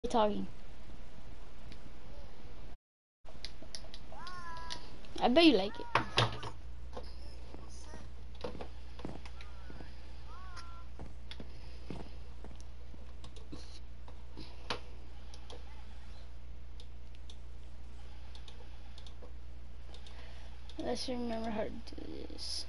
Talking. I bet you like it. Let's remember how to do this.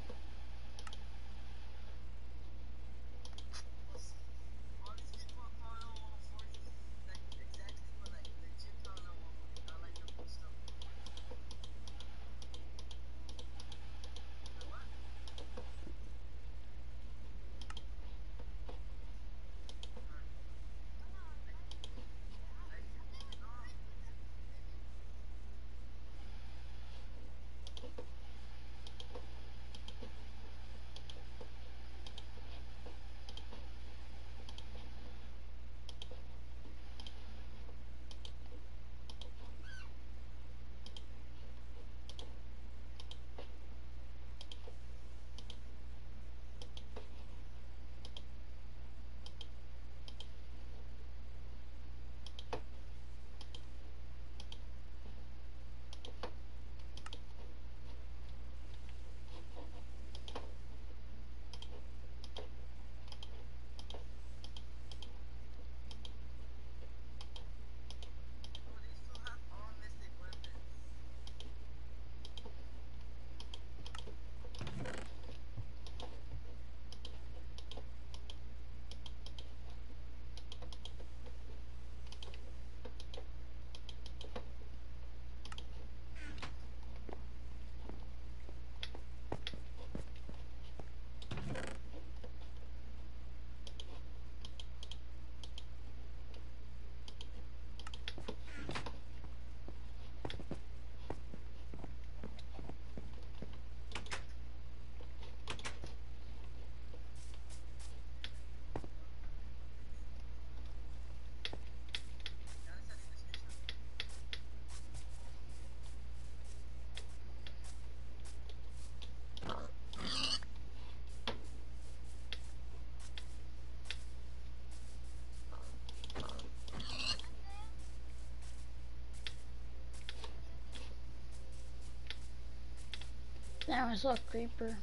Now I saw a creeper.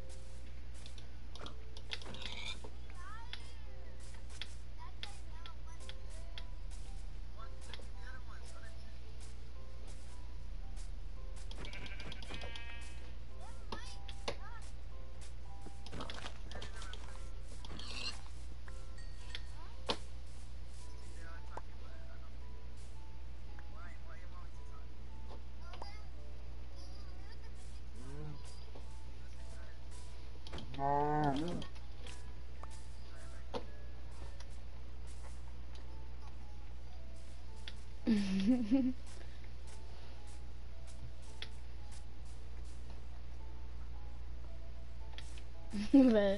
But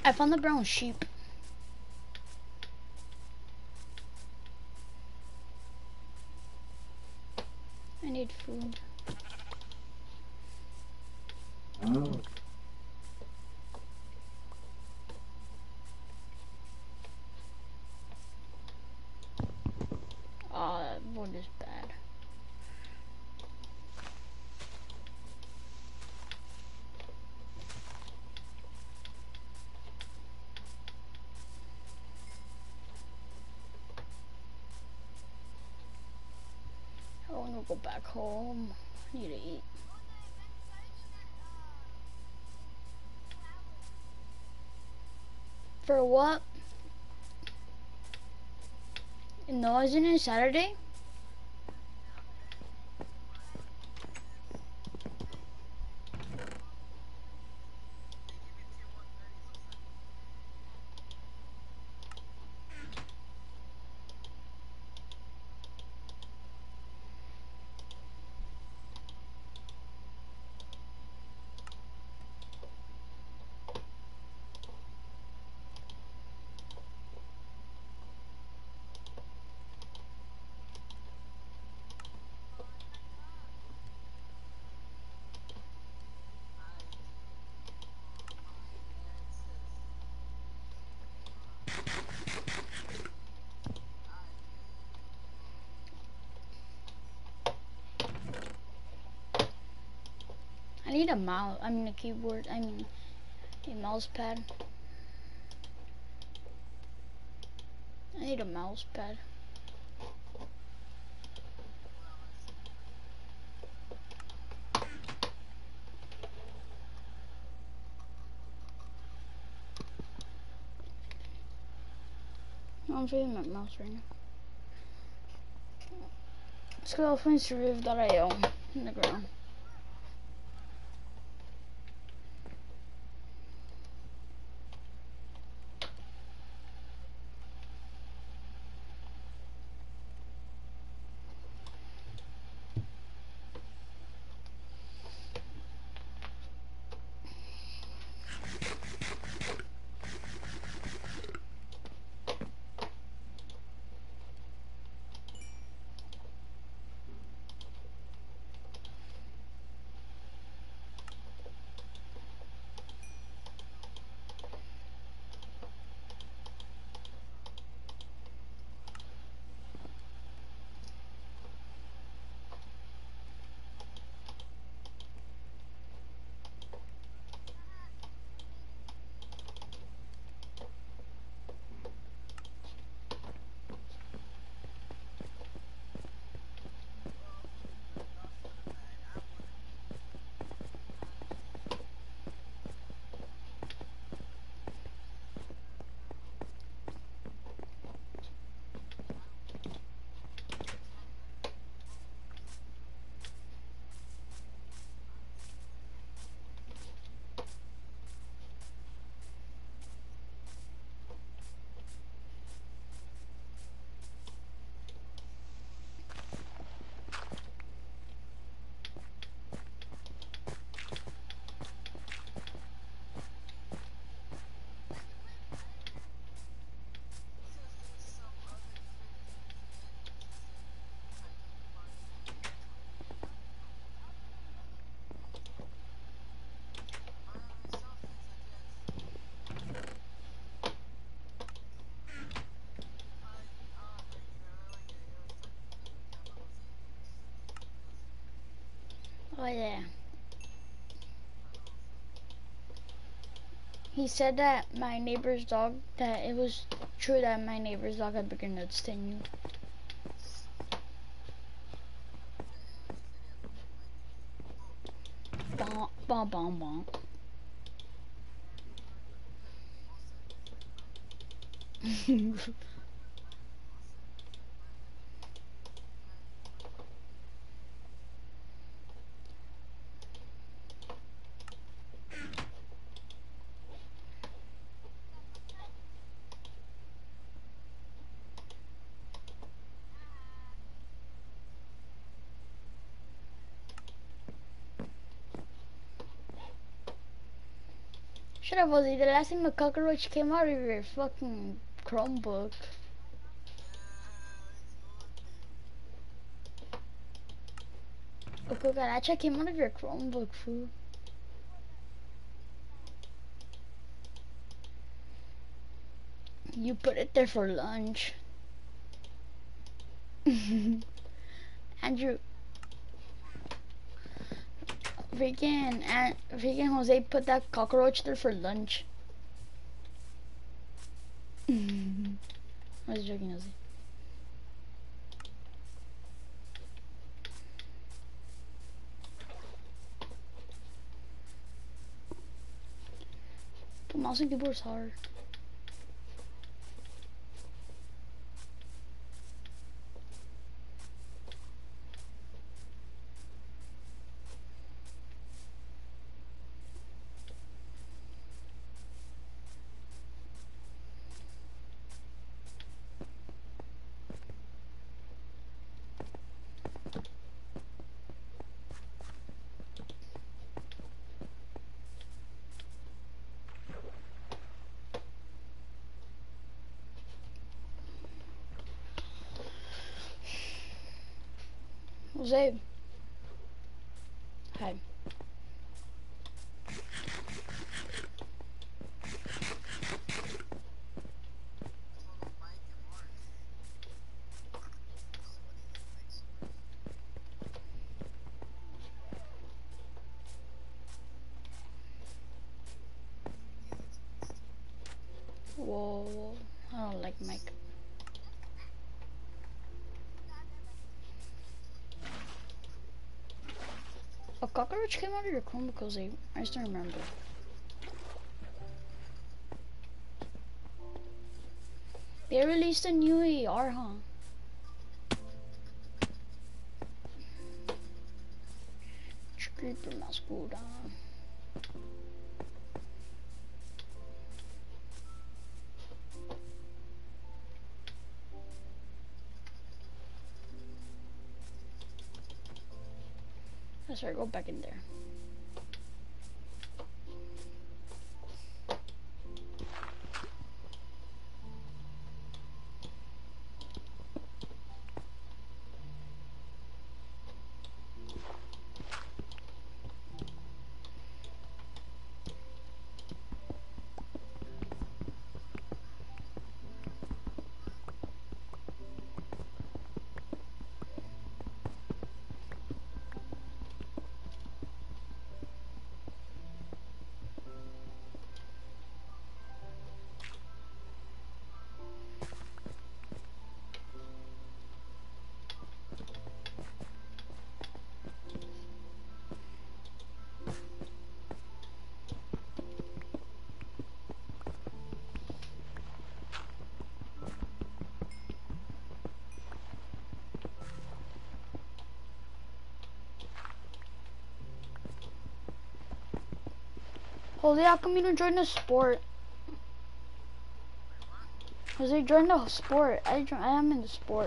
I found the brown sheep. I need food. Oh, that wood is bad. I want to go back home. I need to eat. For what? No, isn't it Saturday? I need a mouse. I mean a keyboard. I mean a mouse pad. I need a mouse pad. I'm feeling my mouse right now. Let's go find survive.io in the ground. Oh yeah. He said that my neighbor's dog, that it was true that my neighbor's dog had bigger nuts than you. Bonk, bonk, bonk, bonk. Shut up, Ozzy. The last time the cockroach came out of your fucking Chromebook. Oh, cucaracha came out of your Chromebook, fool. You put it there for lunch. Andrew. Freaking Jose put that cockroach there for lunch. I was joking, Jose. The mouse and keyboard's hard. Jose. Hi. Whoa, I don't like Mike. A cockroach came out of your Chromebook, Jose. I just don't remember. They released a new AR, huh? Creeper mouse cooldown. That's right, go back in there. Jose, how come you don't join the sport? Jose, join the sport. I am in the sport.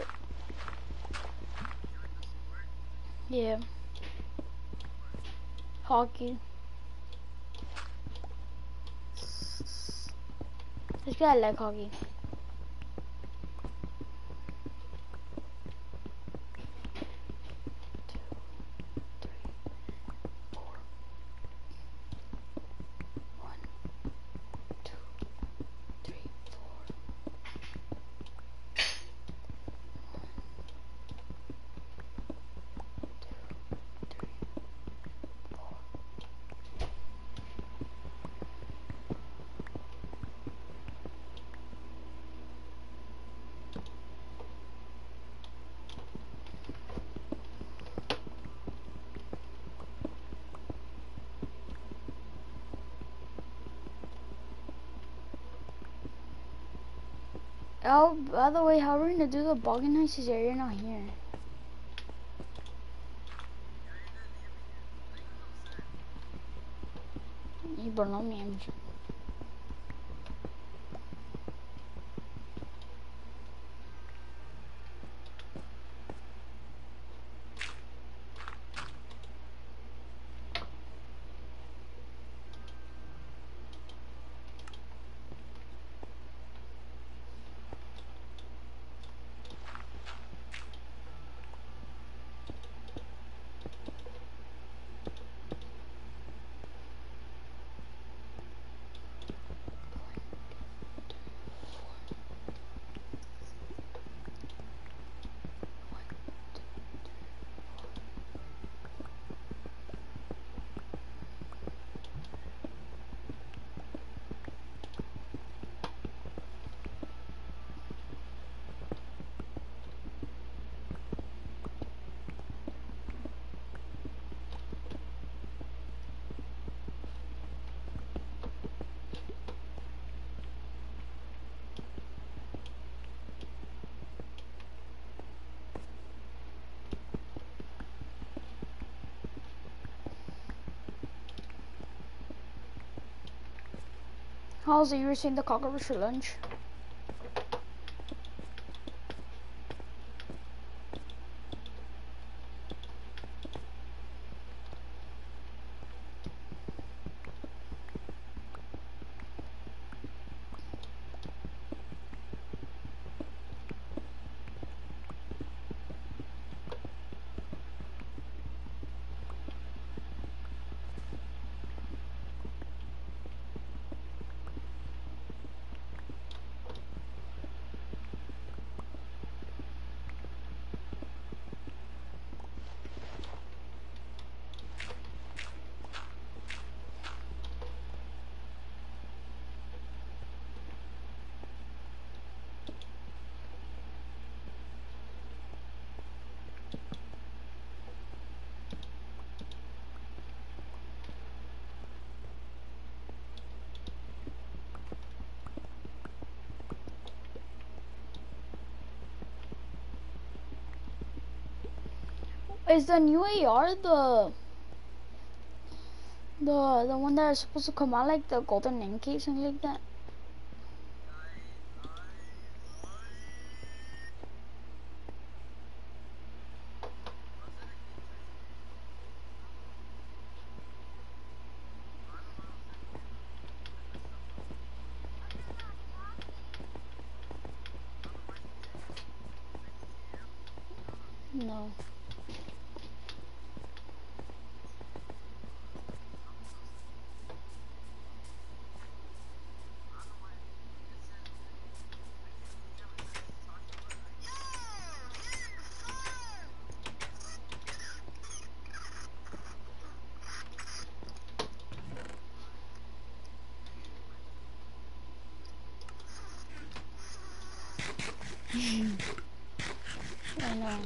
Yeah. Hockey. This guy like hockey. Oh, by the way, how are we gonna do the boggin heists here? You're not here. You don't know me, I'm How's it you were saying the cockroach for lunch? Is the new AR the one that is supposed to come out like the golden name case, something like that? No. I know.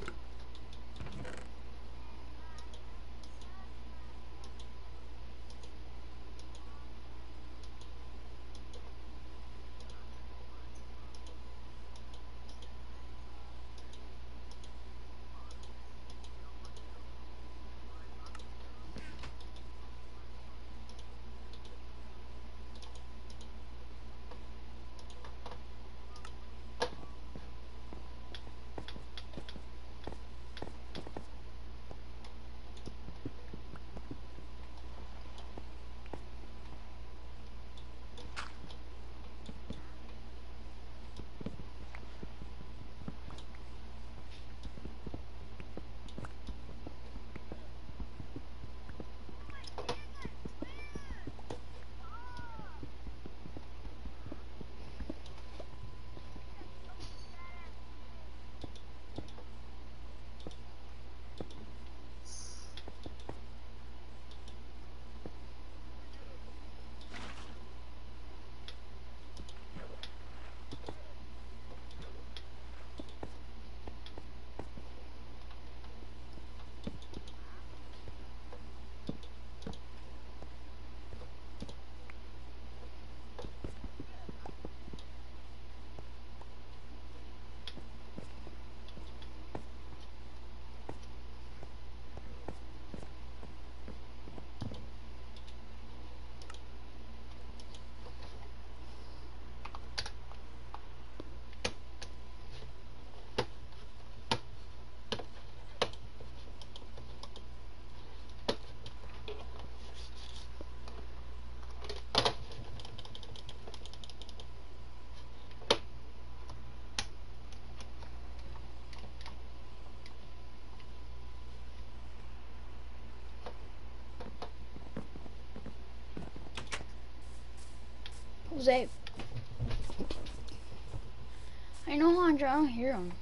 Jose. I know, Andre, I don't hear him.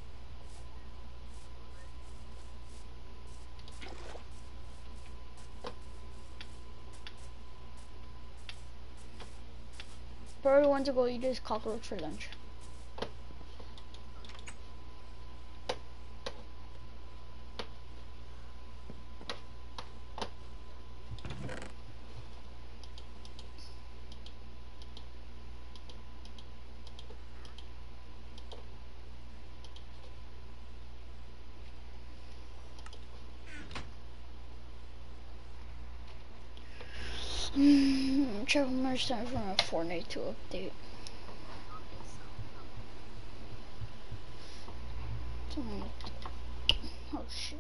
Probably went to go eat his cockroach for lunch. Check how much time for my Fortnite to update. Oh shit.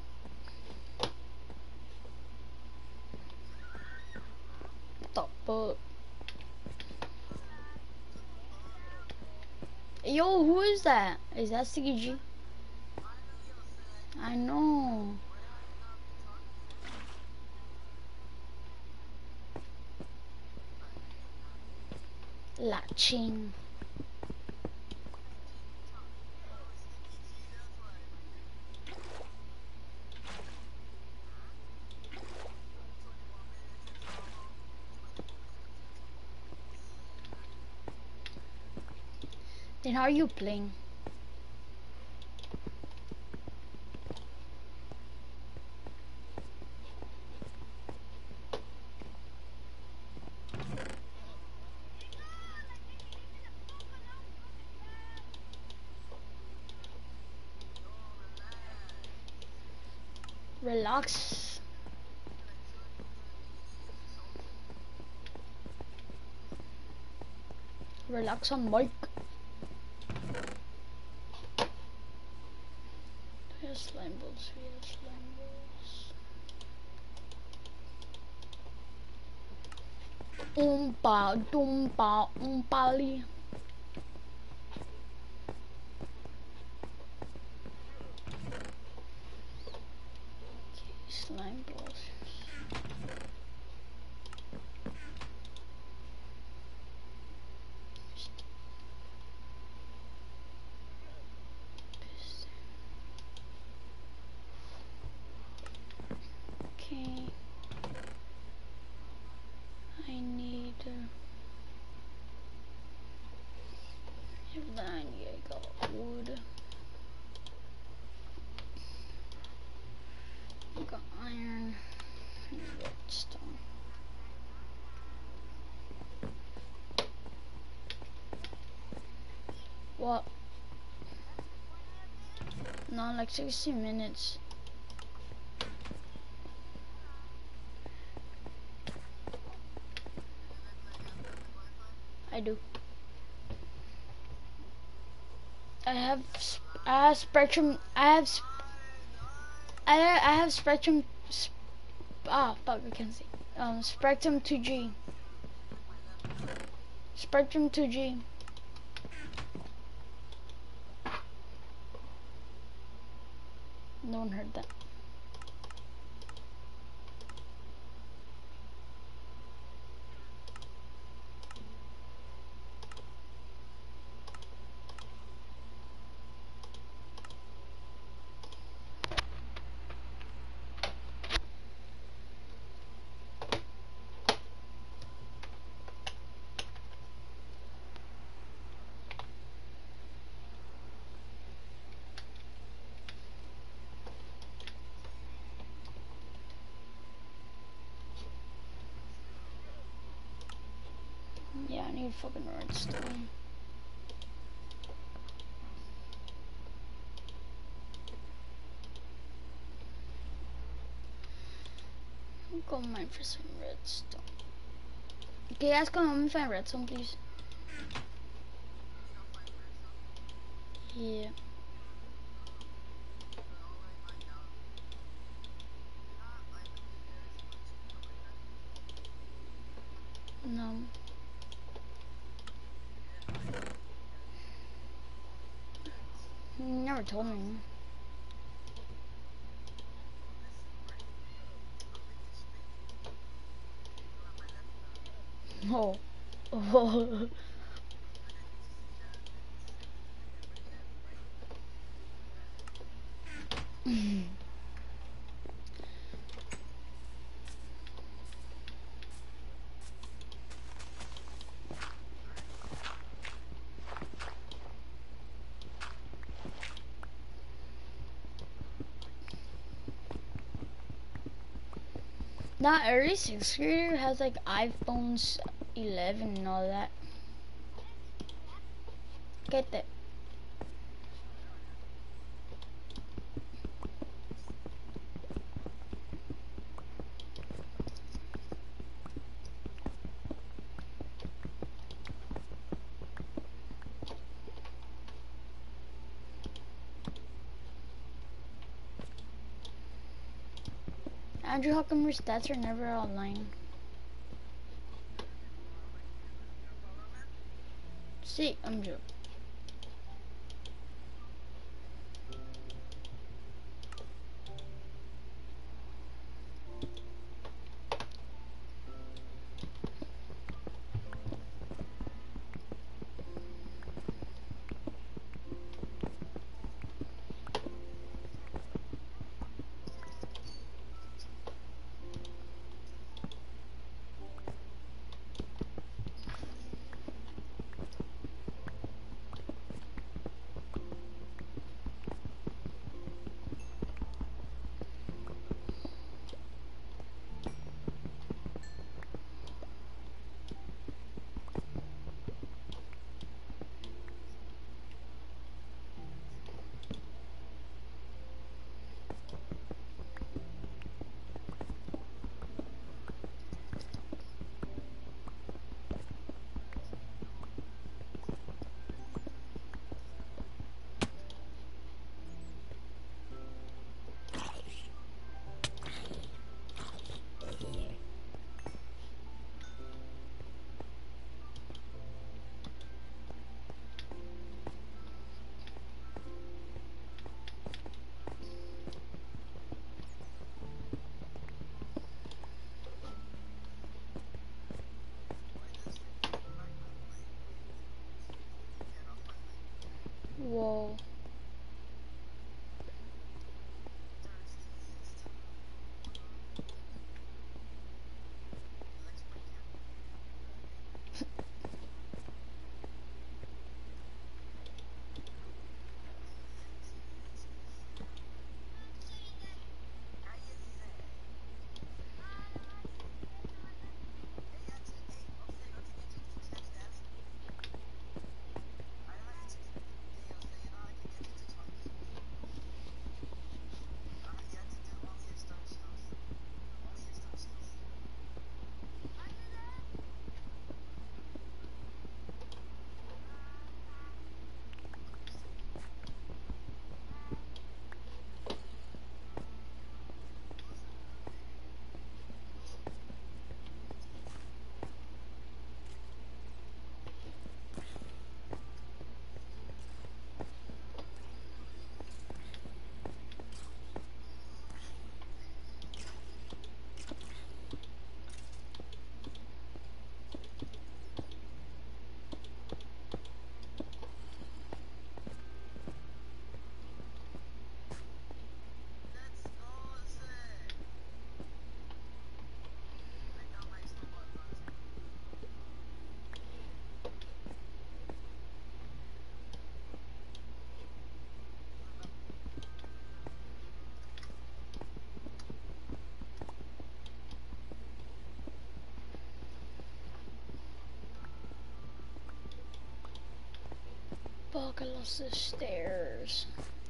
What the fuck? Yo, who is that? Is that CG? I know. La ching. Then how are you playing? Relax. Relax on mic. Here's slime balls, here's slime balls. Oompa doompa oompali. Okay, slime balls. Okay. I need if then I got wood. I got iron and redstone. What? No, like 60 minutes. I do. I have Spectrum. I have Spectrum. Fuck, I can't see. Spectrum 2G. Spectrum 2G. No one heard that. Yeah, I need fucking redstone. I'm going mine for some redstone. Okay, guys, come on, let me find redstone, please. Yeah. No. You never told me. Oh. Oh. Not every 6th grader has like iPhones 11 and all that. Get that. Andrew, how come your stats are never online? See, I'm joking. Whoa. Fuck, I lost the stairs.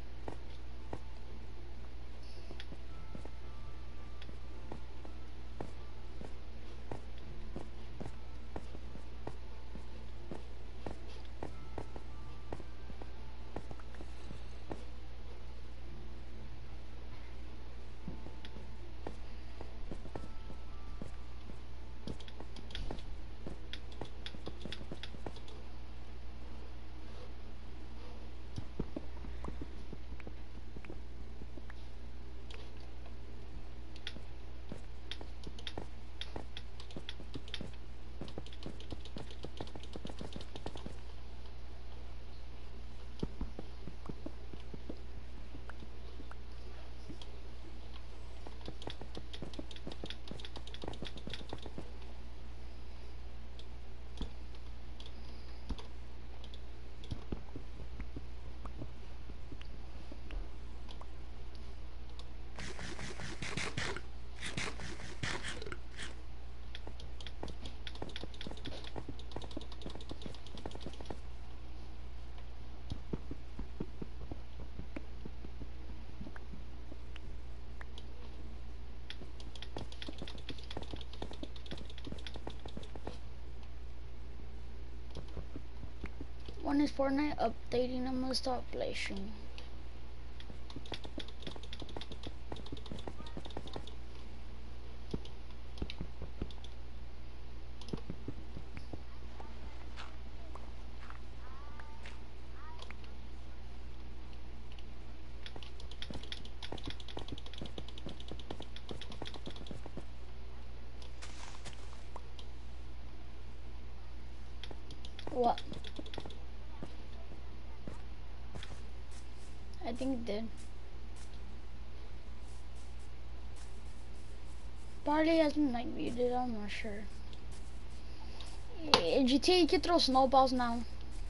When is Fortnite updating? I'm gonna stop flashing. What? I think it did. Probably hasn't like viewed it, I'm not sure. GTA can throw snowballs now.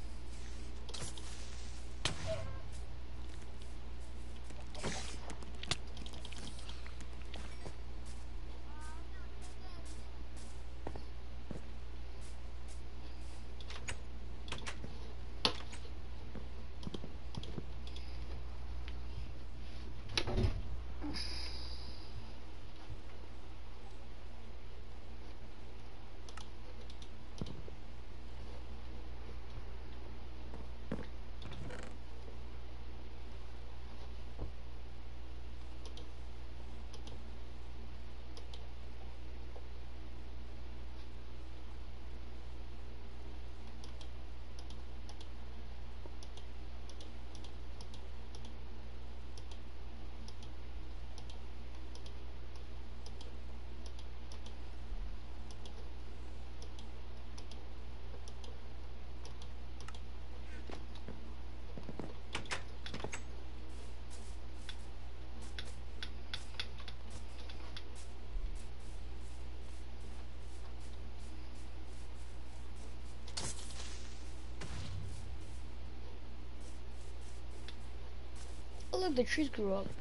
Oh look, the trees grew up.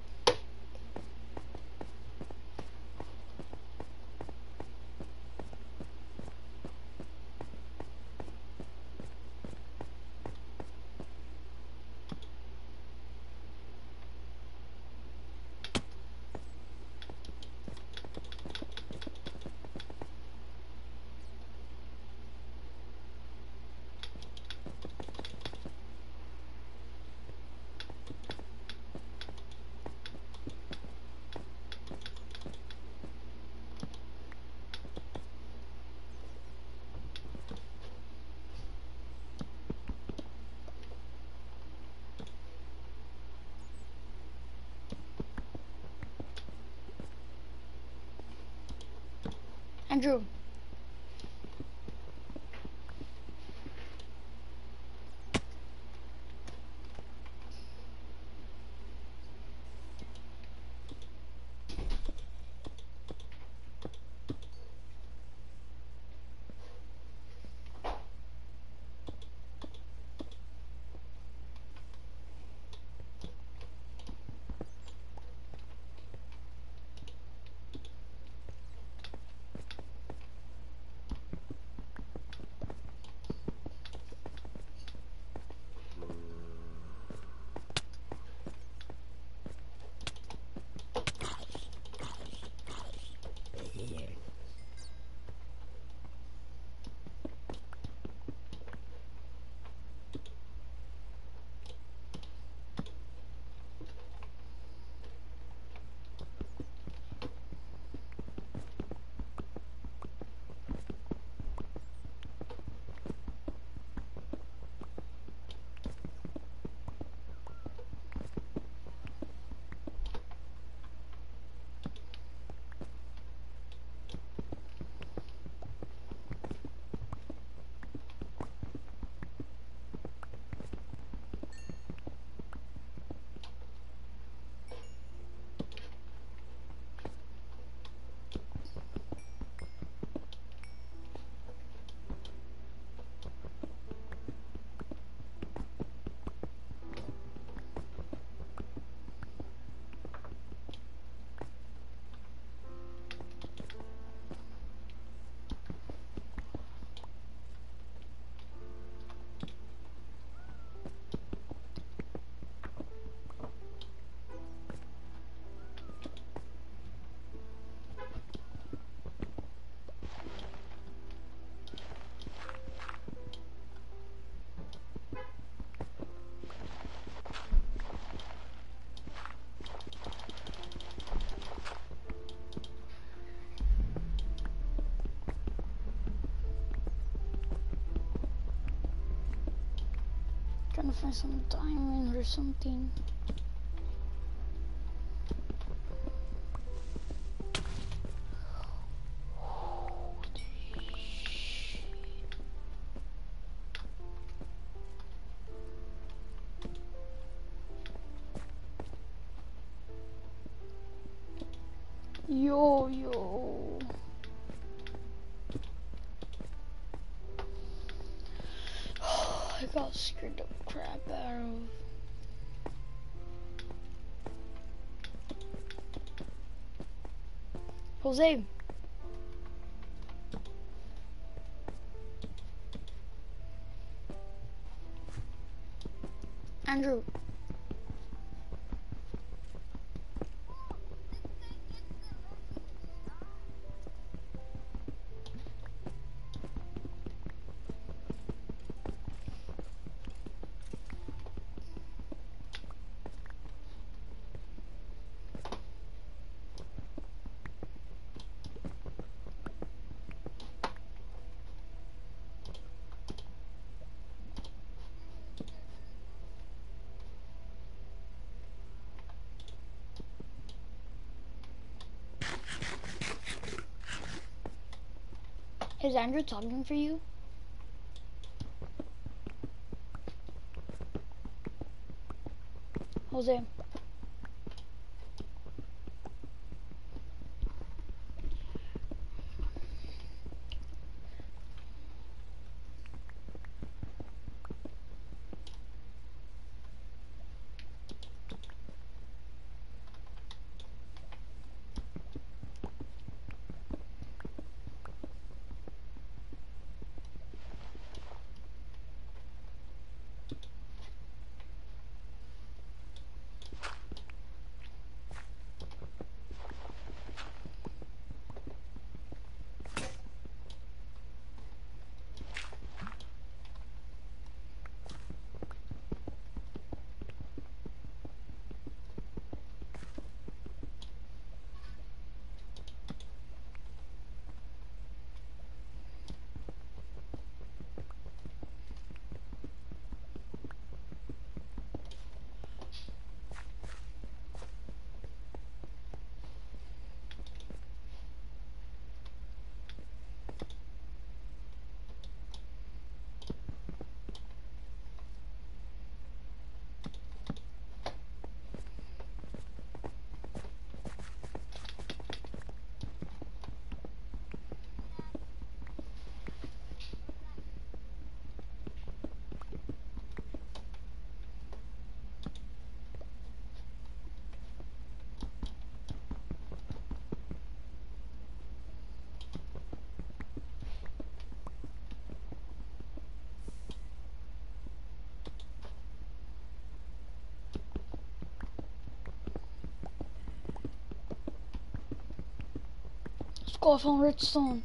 Andrew. Trying to find some diamond or something. Yo. I got scared the crap out of. Jose. Andrew. Is Andrew talking for you? Jose. Let's go off on redstone.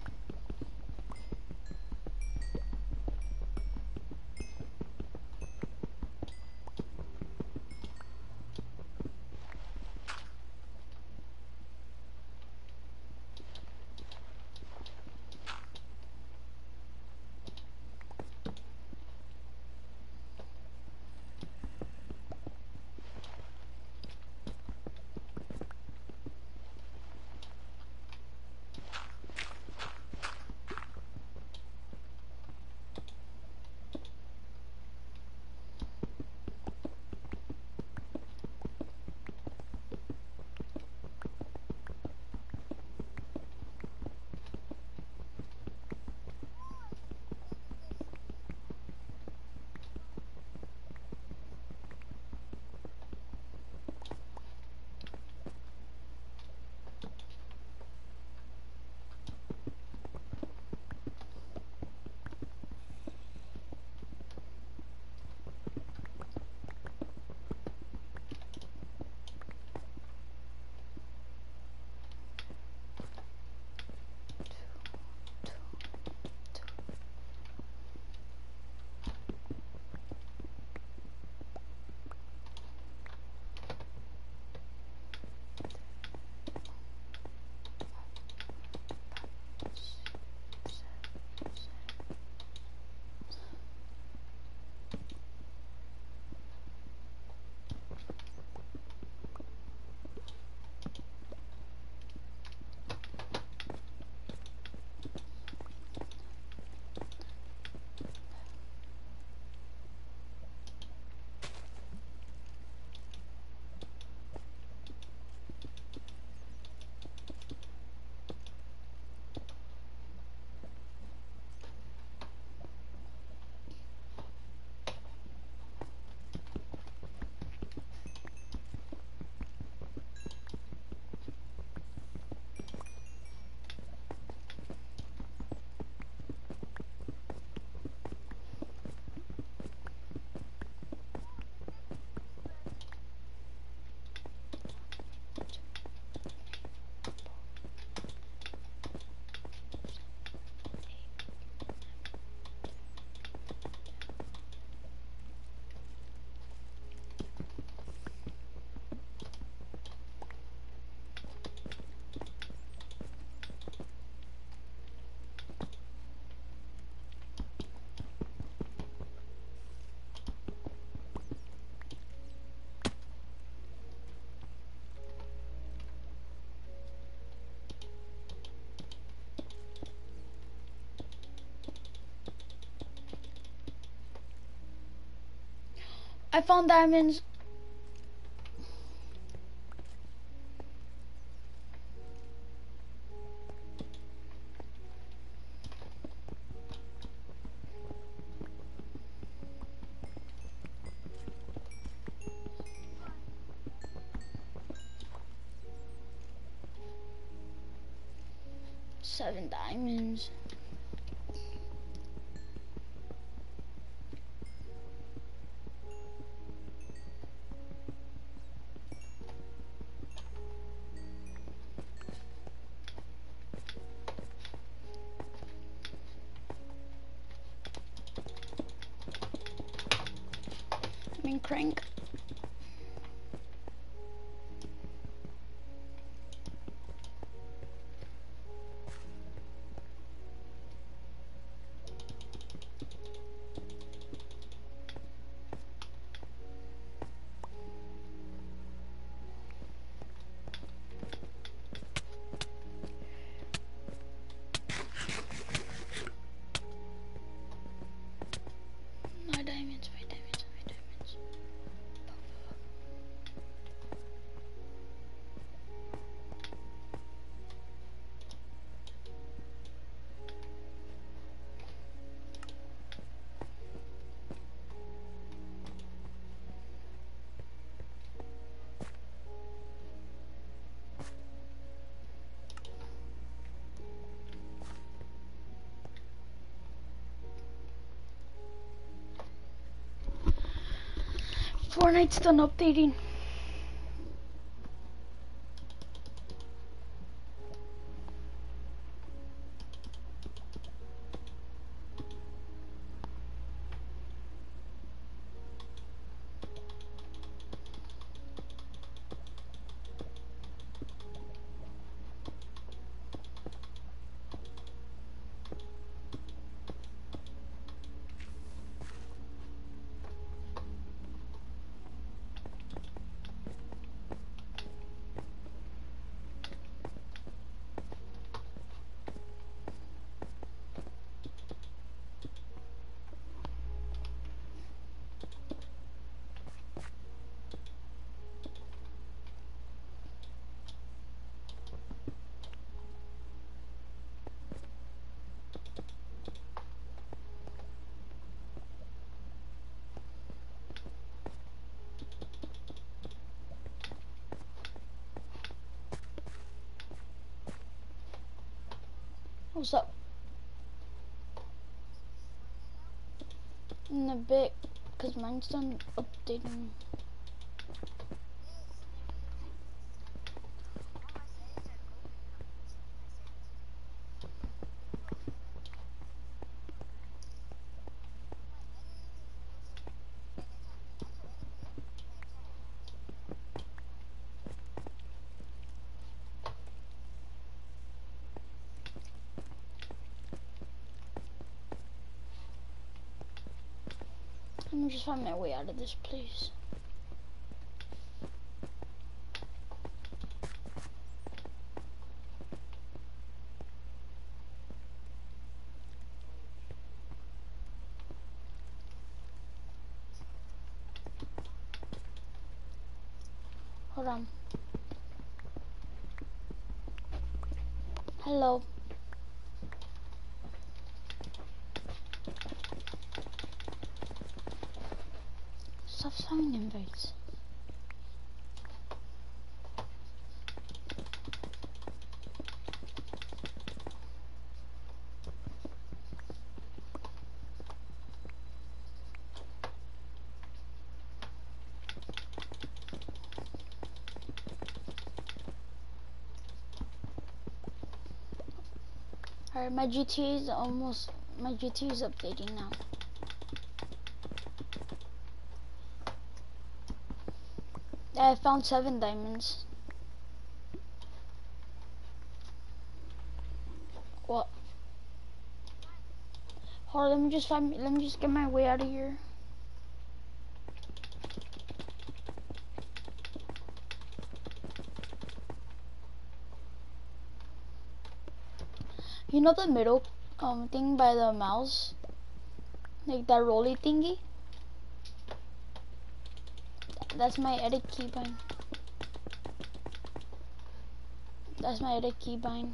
I found diamonds. Seven diamonds. I mean, crank. My diamonds, my diamonds, my diamonds. Fortnite's done updating. What's up? In a bit, cause mine's done updating. Let me just find my way out of this place. Hold on. Hello. Stop sending invites. Alright, my GTA is updating now. I found 7 diamonds. What? Hold on, let me just get my way out of here. You know the middle thing by the mouse? Like that rolly thingy? That's my edit keybind. That's my edit keybind.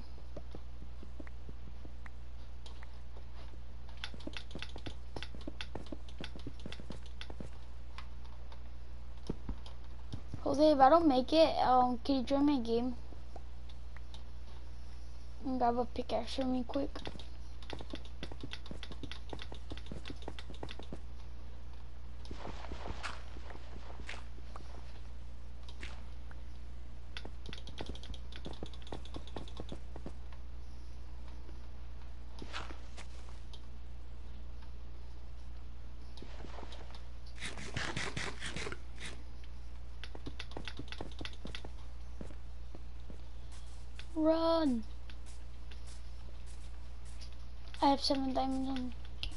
Jose, if I don't make it, can you join my game? And grab a pickaxe for me quick. Run! I have 7 diamonds on.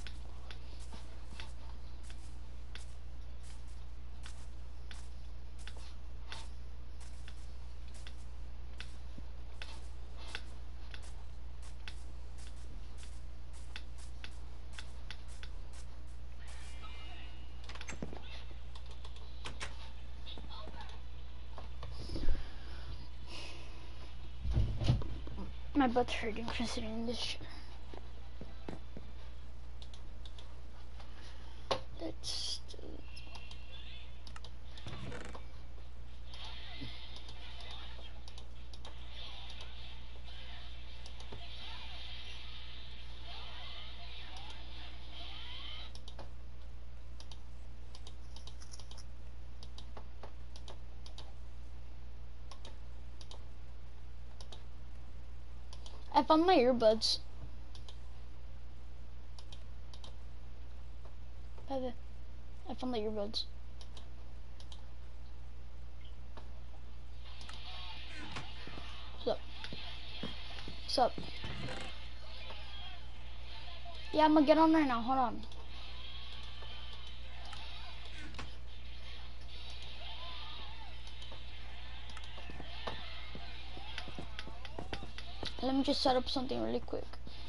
My butt's hurting considering this shit. That's I found my earbuds. I found the earbuds. What's up? What's up? Yeah, I'm gonna get on right now. Hold on. Let me just set up something really quick.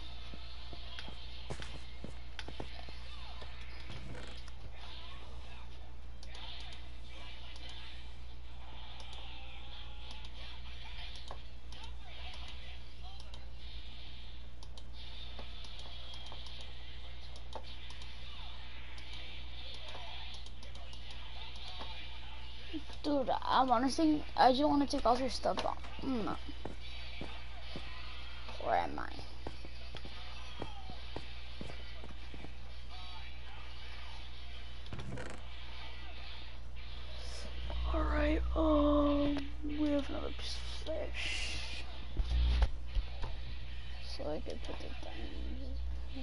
Dude, I'm honestly, I just want to take all your stuff off. Where am I? Alright, we have another piece of flesh. So I could put the diamonds.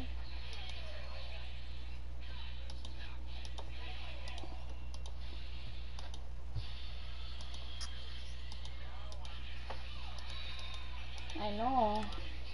I know.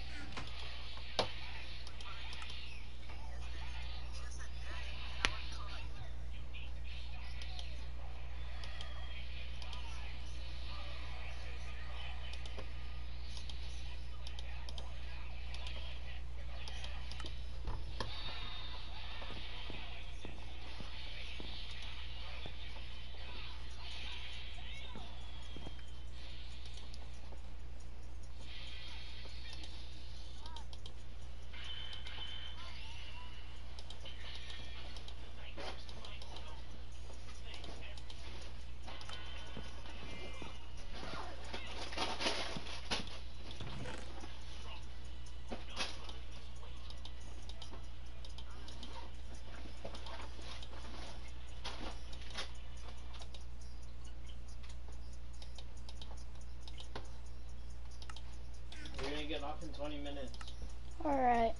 We're gonna get off in 20 minutes. Alright.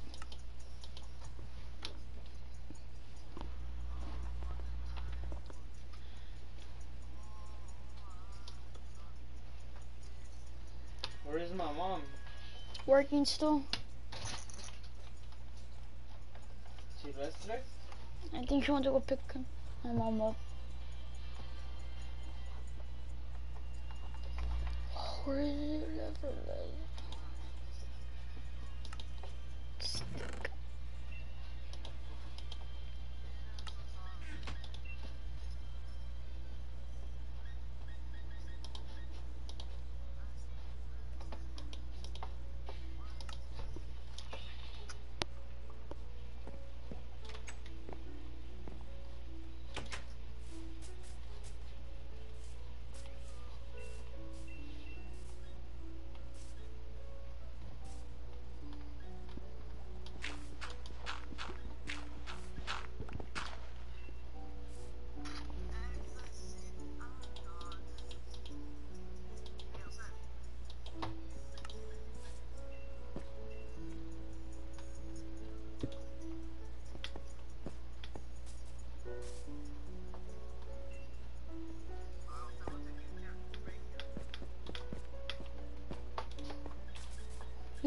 Where is my mom? Working still. She rested? I think she wants to go pick my mom up. Where is it?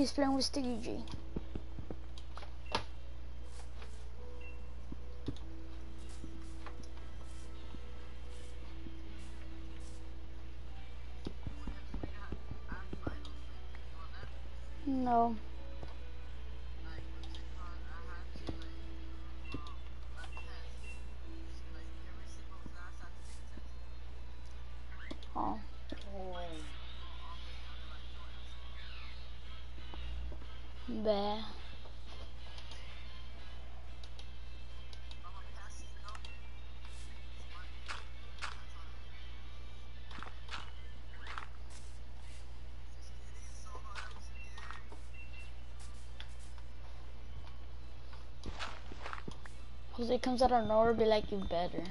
He's playing with Sticky G. No. Oh. Bah. Jose comes out of nowhere, be like, you better.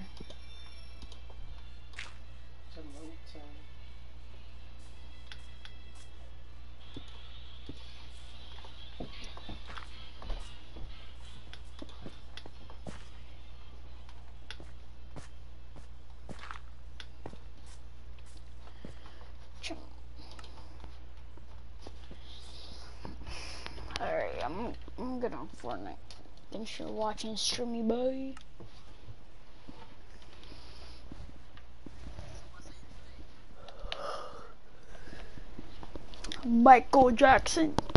Alright, I'm good on Fortnite. Thanks for watching, Streamy Boy. Michael Jackson.